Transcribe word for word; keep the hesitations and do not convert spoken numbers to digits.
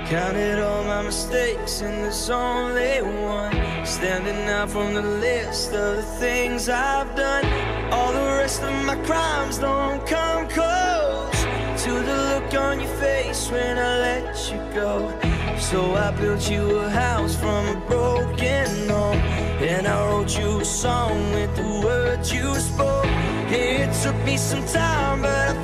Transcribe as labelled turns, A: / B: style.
A: Counted all my mistakes and there's only one standing out from the list of the things I've done. All the rest of my crimes don't come close to the look on your face when I let you go. So I built you a house from a broken home, and I wrote you a song with the words you spoke. It took me some time, but I